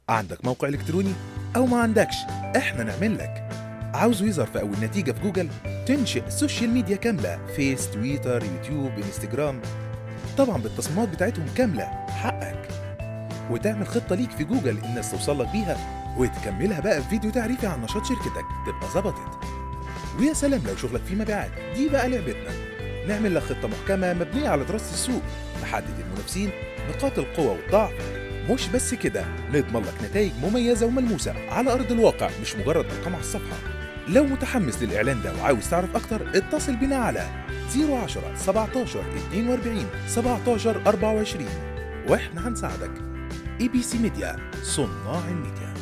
عندك موقع إلكتروني أو ما عندكش؟ إحنا نعمل لك. عاوزه يظهر في أول نتيجة في جوجل؟ تنشئ سوشيال ميديا كاملة، فيس، تويتر، يوتيوب، انستجرام، طبعا بالتصميمات بتاعتهم كاملة، حقك. وتعمل خطة ليك في جوجل الناس توصل لك بيها، وتكملها بقى في فيديو تعريفي عن نشاط شركتك، تبقى ظبطت. ويا سلام لو شغلك فيه مبيعات، دي بقى لعبتنا. نعمل لك خطة محكمة مبنية على دراسة السوق، نحدد المنافسين، نقاط القوة والضعف. مش بس كده، نضمن لك نتائج مميزة وملموسة على أرض الواقع، مش مجرد أرقام على الصفحة. لو متحمس للإعلان ده وعاوز تعرف أكتر، اتصل بنا على 010 17 42 17 24 وإحنا هنساعدك. ABC ميديا، صناع الميديا.